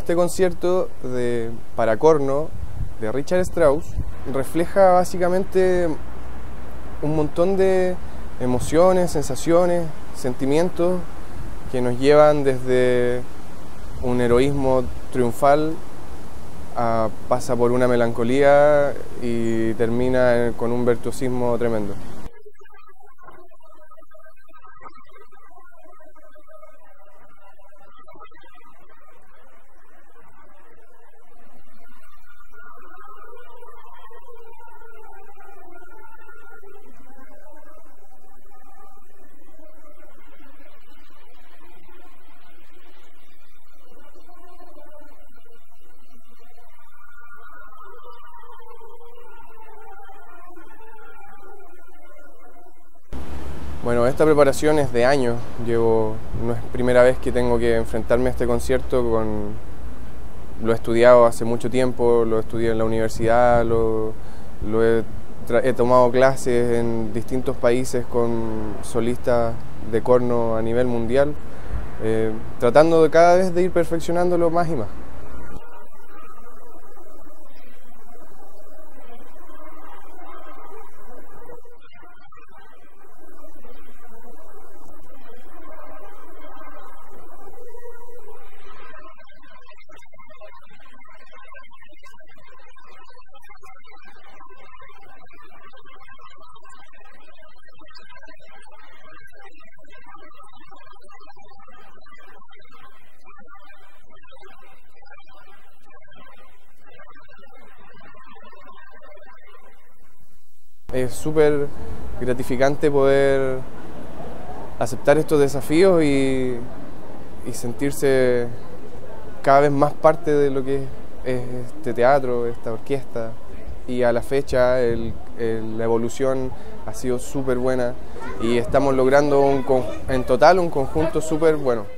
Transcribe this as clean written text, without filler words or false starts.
este concierto para corno de Richard Strauss refleja básicamente un montón de emociones, sensaciones, sentimientos que nos llevan desde un heroísmo triunfal pasa por una melancolía y termina con un virtuosismo tremendo. Bueno, esta preparación es de años, no es primera vez que tengo que enfrentarme a este concierto, lo he estudiado hace mucho tiempo, lo estudié en la universidad, he tomado clases en distintos países con solistas de corno a nivel mundial, tratando de cada vez de ir perfeccionándolo más y más. Es súper gratificante poder aceptar estos desafíos y sentirse cada vez más parte de lo que es este teatro, esta orquesta. Y a la fecha la evolución ha sido súper buena y estamos logrando en total un conjunto súper bueno.